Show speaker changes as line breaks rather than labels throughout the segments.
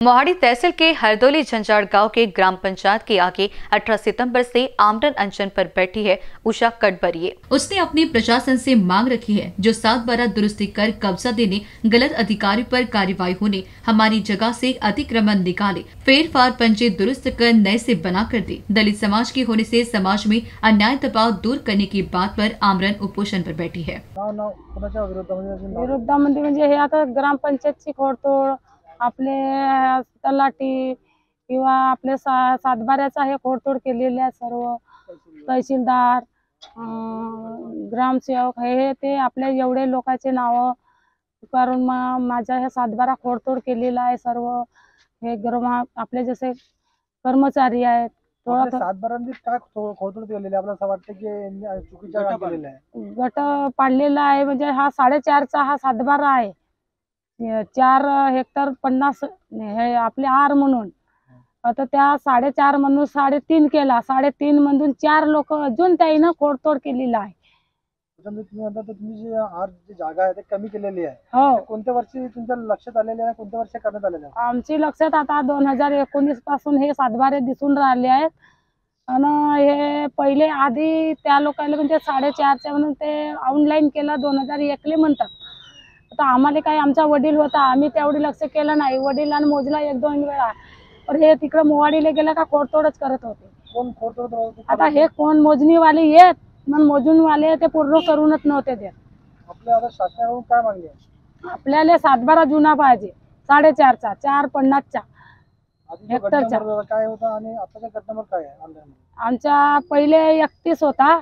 मोहाड़ी तहसील के हरदोली झंझाड़ गांव के ग्राम पंचायत के आगे 18 सितंबर से आमरण अनशन पर बैठी है उषा कटबरिये। उसने अपने प्रशासन से मांग रखी है जो 7/12 दुरुस्ती कर कब्जा देने, गलत अधिकारी पर कार्रवाई होने, हमारी जगह से अतिक्रमण निकाले, फेर फार पंचे दुरुस्त कर नए से बना कर दे। दलित समाज के होने से समाज में अन्याय दबाव दूर करने की बात पर आमरण उपोषण पर बैठी है।
विरोधामध्ये म्हणजे हे आता ग्रामपंचायतची खोडतोड, आपले तलाठी किंवा आपले सातबाऱ्याचा हे खोडतोड केलेले आहे। सर्व तहसीलदार, ग्रामसेवक हे ते आपल्या एवढे लोकांचे नाव करून माझ्या हे सातबारा खोडतोड केलेला आहे। सर्व हे आपले जसे कर्मचारी आहेत थोडा
सातबारांनी काय खोडतोड केलेली आपल्याला असं वाटतं की चुकीच्या काम केलेलं आहे।
गट पाडलेला आहे म्हणजे हा 4.5चा हा सातबारा आहे। 4 हेक्टर 50 हे आपले आर म्हणून आता त्या 4.5 म्हणून 3.5 केला। 3.5 मधून 4 लोक अजून त्याईनं खोडतोड केलेला आहे।
तुम्ही म्हणता तर तुम्ही जी आर जी जागा आहे ते कमी केलेली आहे।
हो,
कोणत्या वर्षी तुमच्या लक्षात आलेले आहे, कोणत्या वर्षी करण्यात आलेले आहे?
आमची लक्षात आता 2019 पासून हे सातबारे दिसून राहिले आहेत। आणि हे पहिले आधी त्या लोकांना म्हणजे 4.5च्या म्हणून ते ऑनलाईन केला 2001 म्हणतात। आता आम्हाला काय आमचा वडील होता, आम्ही तेवढी लक्ष केलं नाही। वडिलांनी मोजला 1-2 वेळा, पण हे तिकडे मोवाडीला गेलं का खोडतोडच करत होते।
कोण खोडतोड होते?
आता हे कोण मोजणीवाले येत मग मोजूनवाले ते पूर्ण करूनच नव्हते ते।
आपल्या आता शासनाकडून काय मागणी आहे?
आपल्याला सातबारा जुना पाहिजे, 4.5चा 4.50चा हेक्टरचा
काय होता आणि आताच्या घटनावर काय आहे आंदोलन?
आमचा पहिले 31 होता,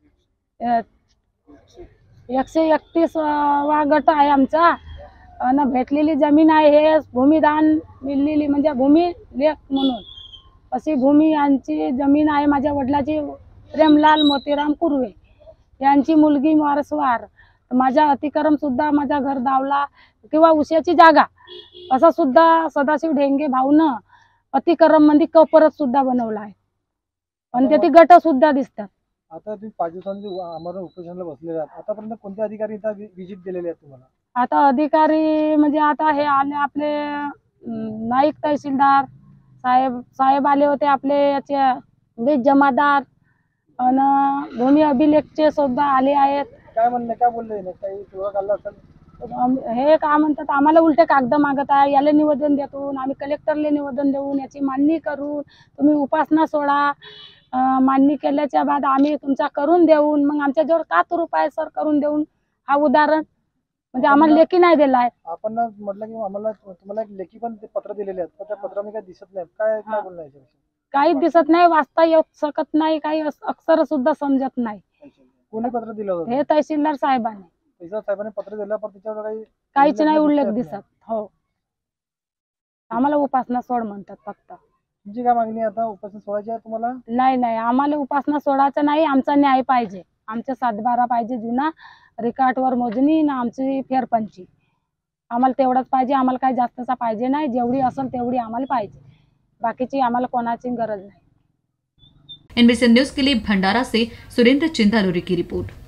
131 वा गट आहे आमचा। आणि भेटलेली जमीन आहे हे भूमिदान मिळलेली म्हणजे भूमी लेख म्हणून अशी भूमी यांची जमीन आहे। माझ्या वडिलाची प्रेमलाल मोतीराम कुर्वे यांची मुलगी वारसवार। माझा अतिक्रम सुद्धा माझा घर दावला किंवा उशाची जागा असा सुद्धा सदाशिव ढेंगे भाऊनं अतिक्रम मध्ये कपरत सुद्धा बनवला आहे आणि ते गट सुद्धा दिसतात।
आता तुम्ही 5 दिवसांनी आमरण उपोषणाला बसलेले आहात, आतापर्यंत कोणते अधिकारी इथं व्हिजिट दिलेले आहेत तुम्हाला?
आता अधिकारी म्हणजे आता हे आले आपले नाईक तहसीलदार साहेब आले होते, आपले याचे वीज जमादार आणि भूमी अभिलेखचे सुद्धा आले आहेत।
काय म्हणले, काय बोलले? काही तुळा काढला असेल?
हे काय म्हणतात आम्हाला उलटे कागद मागत आहे, याला निवेदन देऊन आम्ही कलेक्टरला निवेदन देऊन याची मांडणी करून तुम्ही उपासना सोडा, मांडणी केल्याच्या बाद आम्ही तुमचा करून देऊन मग आमच्याजवळ का तो रुपये सर करून देऊन हा उदाहरण म्हणजे आम्हाला लेखी नाही दिला आहे।
आपण म्हटलं की आम्हाला तुम्हाला एक लेखी पण पत्र दिलेले आहेत, पण त्या पत्रामध्ये काही दिसत नाही, काय काय बोलणं?
काही दिसत नाही, वाचता येऊ शकत नाही, काही अक्षर सुद्धा समजत नाही।
कोणी पत्र दिलं होतं?
हे तहसीलदार साहेबांनी।
तहसीलदार साहेबांनी पत्र दिलं पण त्याच्यावर
काहीच नाही उल्लेख दिसत। हो, आम्हाला उपासना सोड म्हणतात फक्त।
तुमची काय मागणी आहे आता? उपासना सोडायची आहे तुम्हाला?
नाही, आम्हाला उपासना सोडायचं नाही, आमचा न्याय पाहिजे। आमचा सातबारा पाहिजे जुना, रिकार्डवर मोजणी ना आमची फेरपंची आम्हाला तेवढंच पाहिजे। आम्हाला काही जास्तचा पाहिजे नाही, जेवढी असेल तेवढी आम्हाला पाहिजे, बाकीची आम्हाला कोणाची गरज नाही।
NBC न्यूज के लिए भंडारा से सुरेंद्र चिंतालोरी की रिपोर्ट।